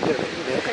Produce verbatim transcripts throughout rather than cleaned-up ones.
do it, isn't it?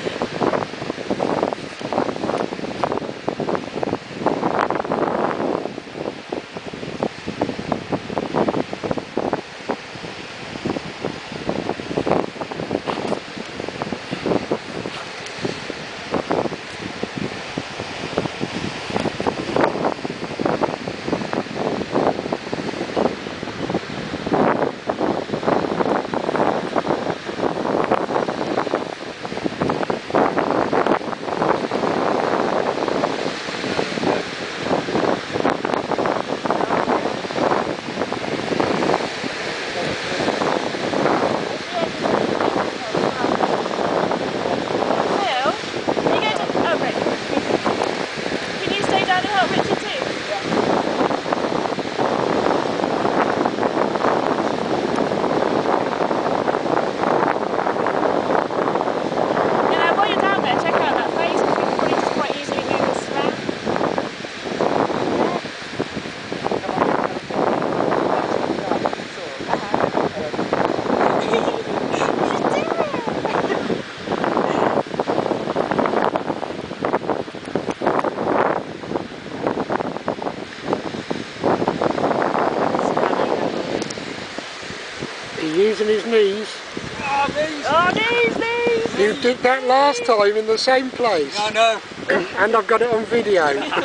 Using his knees. Oh, knees! Oh, knees, knees! You did that last time in the same place. I know. And I've got it on video.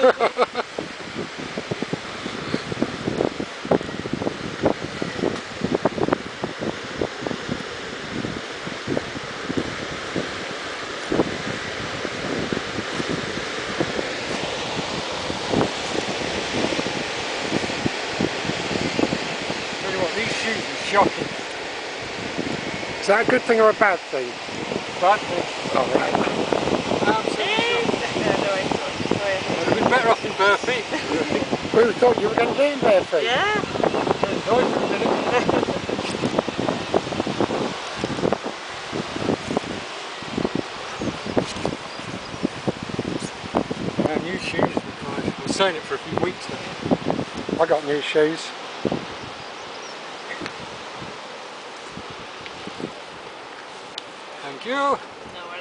Tell you what, these shoes are shocking. Is that a good thing or a bad thing? Bad thing. Oh, right. Absolutely shocking. Yeah, no, it's not. I'd have been better off in bare feet. Who thought you were going to do it in bare feet? Yeah. Enjoyed for a minute. Our new shoes required. I was saying it for a few weeks now. I got new shoes. Thank you. No worries.